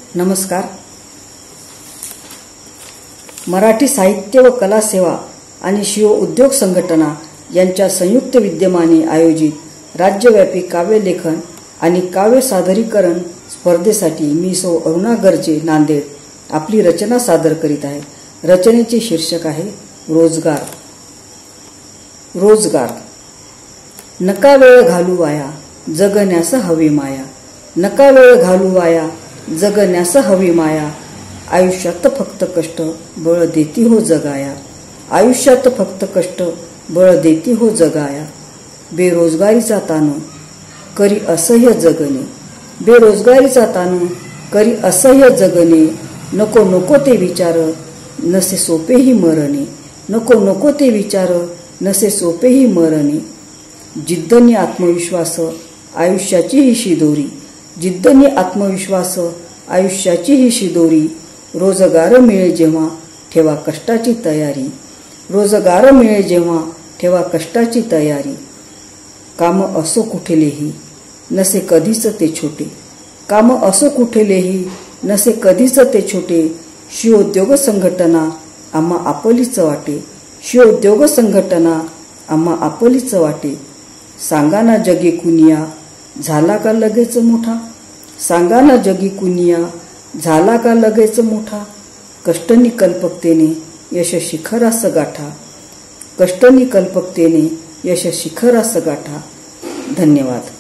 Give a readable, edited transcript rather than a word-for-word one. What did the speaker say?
नमस्कार. मराठी साहित्य व कला सेवा आणि शिव उद्योग संघटना यांच्या संयुक्त विद्यमाने आयोजित राज्यव्यापी काव्यलेखन आणि काव्य सादरीकरण स्पर्धेसाठी मी सौ अरुणा गर्जे नांदेड आपली रचना सादर करीत आहे. रचनेचे शीर्षक आहे रोजगार. रोजगार. नका वेळ घालू वाया, जगण्यास हवी माया. नका वेळ घालू वाया, जगण्यास हवी माया. आयुष्यात फक्त कष्ट बळ देती हो जगाया. आयुष्यात फक्त कष्ट बळ देती हो जगाया. बेरोजगारीचा ताण करी असह्य जगणे. बेरोजगारीचा ताण करी असह्य जगणे. नको नको ते विचार नसे सोपेही मरणे. नको नको ते विचार नसे सोपेही मरणे. जिद्दनी आत्मविश्वास आयुष्याची ही शिदोरी. जिद्दनी आत्मविश्वास आयुष्याची ही शिदोरी. रोजगार मिळे जेव्हा ठेवा कष्टाची तयारी. रोजगार मिळे जेव्हा ठेवा कष्टाची तयारी. काम असो कुठलेही नसे कधीच ते छोटे. काम असो कुठलेही नसे कधीच ते छोटे. शिवोद्योग संघटना आम्हा आपलीच वाटे. शिवोद्योग संघटना आम्हा आपलीच वाटे. सांगा ना जगी कुनिया झाला का लगेच मोठा. सांगा ना जगी कुनिया झाला का लगेच मोठा. कष्टनी कल्पकतेने यश शिखरास गाठा. कष्टनी कल्पकतेने यश शिखरास गाठा. धन्यवाद.